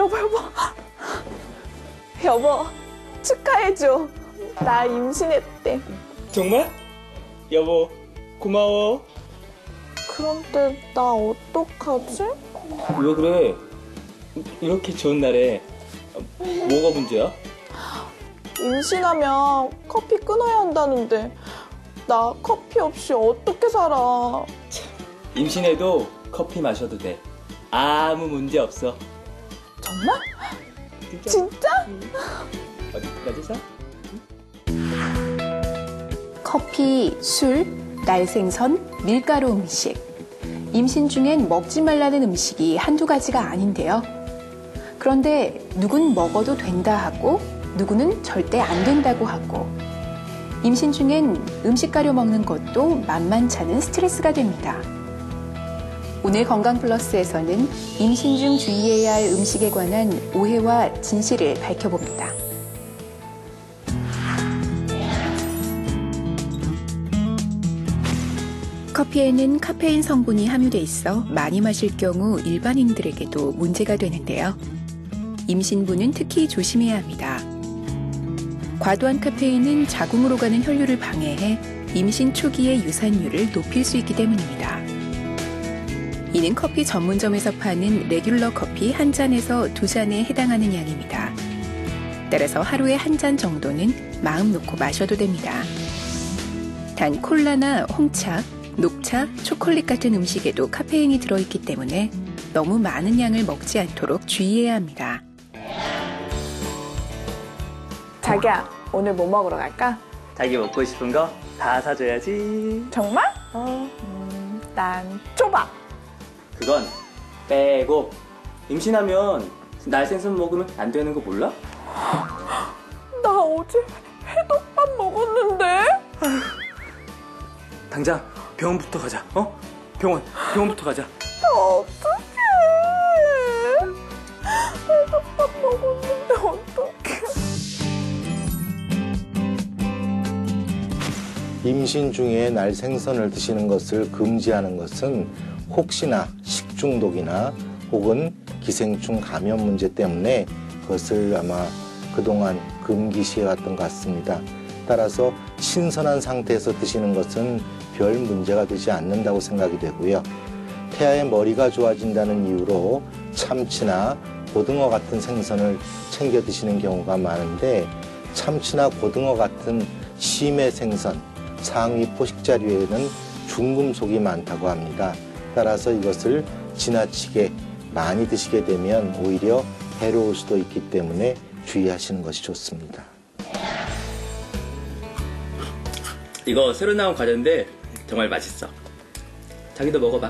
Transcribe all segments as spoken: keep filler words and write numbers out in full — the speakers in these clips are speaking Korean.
여보, 여보. 여보, 축하해줘. 나 임신했대. 정말? 여보, 고마워. 그런데 나 어떡하지? 왜 그래? 이렇게 좋은 날에 뭐가 문제야? 임신하면 커피 끊어야 한다는데 나 커피 없이 어떻게 살아? 임신해도 커피 마셔도 돼. 아무 문제 없어. 정말? 진짜? 진짜? 어디 가자. 커피, 술, 날생선, 밀가루 음식. 임신 중엔 먹지 말라는 음식이 한두 가지가 아닌데요. 그런데 누군 먹어도 된다 하고 누구는 절대 안 된다고 하고 임신 중엔 음식 가려 먹는 것도 만만찮은 스트레스가 됩니다. 오늘 건강플러스에서는 임신 중 주의해야 할 음식에 관한 오해와 진실을 밝혀봅니다. 커피에는 카페인 성분이 함유돼 있어 많이 마실 경우 일반인들에게도 문제가 되는데요. 임신부는 특히 조심해야 합니다. 과도한 카페인은 자궁으로 가는 혈류를 방해해 임신 초기의 유산율을 높일 수 있기 때문입니다. 이는 커피 전문점에서 파는 레귤러 커피 한 잔에서 두 잔에 해당하는 양입니다. 따라서 하루에 한 잔 정도는 마음 놓고 마셔도 됩니다. 단 콜라나 홍차, 녹차, 초콜릿 같은 음식에도 카페인이 들어있기 때문에 너무 많은 양을 먹지 않도록 주의해야 합니다. 자기야, 오늘 뭐 먹으러 갈까? 자기 먹고 싶은 거 다 사줘야지. 정말? 어. 음, 난 초밥. 그건 빼고. 임신하면 날생선 먹으면 안 되는 거 몰라? 나 어제 회덮밥 먹었는데? 당장 병원부터 가자. 어? 병원, 병원부터 가자. 어떡해. 회덮밥 먹었는데 어떡해. 임신 중에 날생선을 드시는 것을 금지하는 것은 혹시나 식중독이나 혹은 기생충 감염 문제 때문에 그것을 아마 그동안 금기시해왔던 것 같습니다. 따라서 신선한 상태에서 드시는 것은 별 문제가 되지 않는다고 생각이 되고요. 태아의 머리가 좋아진다는 이유로 참치나 고등어 같은 생선을 챙겨 드시는 경우가 많은데 참치나 고등어 같은 심해 생선, 상위 포식자류에는 중금속이 많다고 합니다. 따라서 이것을 지나치게 많이 드시게 되면 오히려 해로울 수도 있기 때문에 주의하시는 것이 좋습니다. 이거 새로 나온 과자인데 정말 맛있어. 자기도 먹어봐.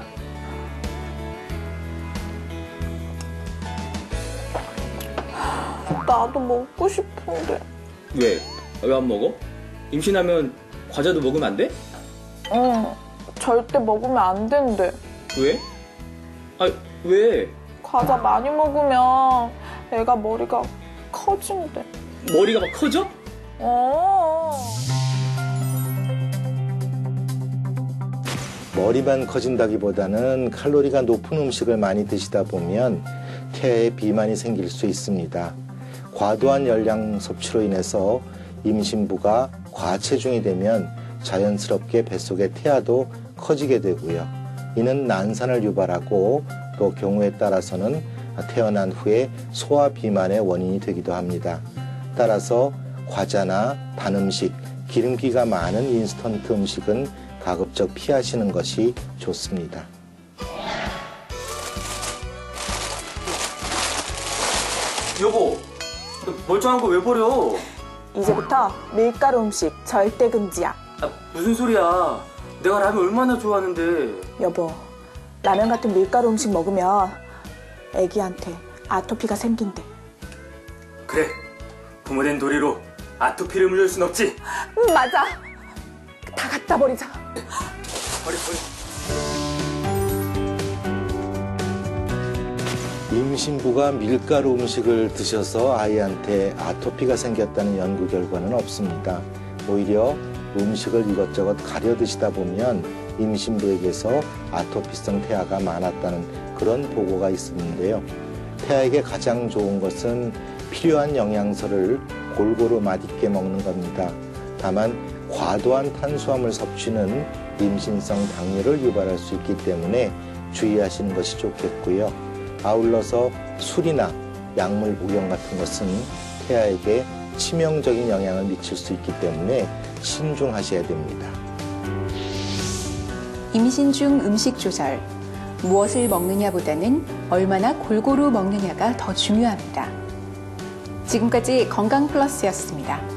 나도 먹고 싶은데. 왜? 왜 안 먹어? 임신하면 과자도 먹으면 안 돼? 응, 절대 먹으면 안 된대. 왜? 아, 왜? 과자 많이 먹으면 애가 머리가 커진대. 머리가 막 커져? 어. 머리만 커진다기보다는 칼로리가 높은 음식을 많이 드시다 보면 태아에 비만이 생길 수 있습니다. 과도한 열량 섭취로 인해서 임신부가 과체중이 되면 자연스럽게 뱃속의 태아도 커지게 되고요. 이는 난산을 유발하고 또 경우에 따라서는 태어난 후에 소아 비만의 원인이 되기도 합니다. 따라서 과자나 단 음식, 기름기가 많은 인스턴트 음식은 가급적 피하시는 것이 좋습니다. 여보, 멀쩡한 거 왜 버려? 이제부터 밀가루 음식 절대 금지야. 아, 무슨 소리야. 내가 라면 얼마나 좋아하는데. 여보, 라면 같은 밀가루 음식 먹으면 애기한테 아토피가 생긴대. 그래, 부모된 도리로 아토피를 물릴 순 없지. 응, 맞아. 다 갖다 버리자. 버려, 버려. 임신부가 밀가루 음식을 드셔서 아이한테 아토피가 생겼다는 연구 결과는 없습니다. 오히려 음식을 이것저것 가려 드시다 보면 임신부에게서 아토피성 태아가 많았다는 그런 보고가 있었는데요. 태아에게 가장 좋은 것은 필요한 영양소를 골고루 맛있게 먹는 겁니다. 다만 과도한 탄수화물 섭취는 임신성 당뇨를 유발할 수 있기 때문에 주의하시는 것이 좋겠고요. 아울러서 술이나 약물 복용 같은 것은 태아에게 치명적인 영향을 미칠 수 있기 때문에 신중하셔야 됩니다. 임신 중 음식 조절. 무엇을 먹느냐보다는 얼마나 골고루 먹느냐가 더 중요합니다. 지금까지 건강 플러스였습니다.